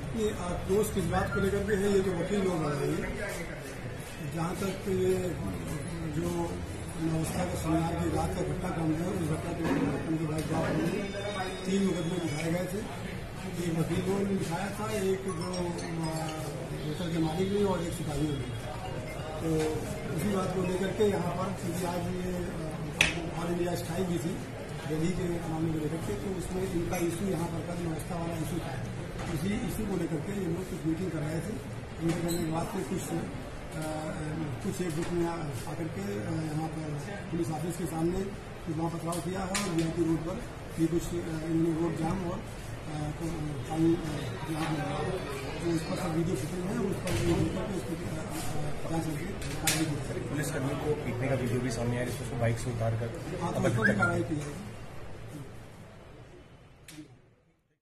ये दोस्त किस बात को लेकर के है, ये जो वकील लोग आ रहे हैं, जहाँ तक ये जो अवस्था का संज्ञान की रात का घटनाक्रम है, उस घटनाक्रम के बाद 3 मुकदमे लिखाए गए थे। एक वकील लोगों ने लिखाया था, एक जो होटल के मालिक ने और एक सिपाही ने। तो उसी बात को लेकर के यहाँ पर क्योंकि आज ये ऑल इंडिया स्ट्राइक भी थी दिल्ली के मामले को लेकर के, तो उसमें इनका इशू यहाँ पर कानून व्यवस्था वाला इशू था। इसी इशू को लेकर के ये लोग कुछ मीटिंग कर रहे थे। मीटिंग करने के बाद में कुछ एक ग्रुप में आकर के यहाँ पर पुलिस ऑफिस के सामने वहाँ पथराव किया है और वीआईपी रोड पर भी कुछ इन्होंने रोड जाम और पानी जो उस पर सब वीडियो शूटिंग है उस पर उसको जांच करके कार्रवाई की। पुलिसकर्मी को पीटने का वीडियो भी सामने आया, जिसको बाइक से उतार कर हाँ, तो उस पर भी कार्रवाई की जाएगी।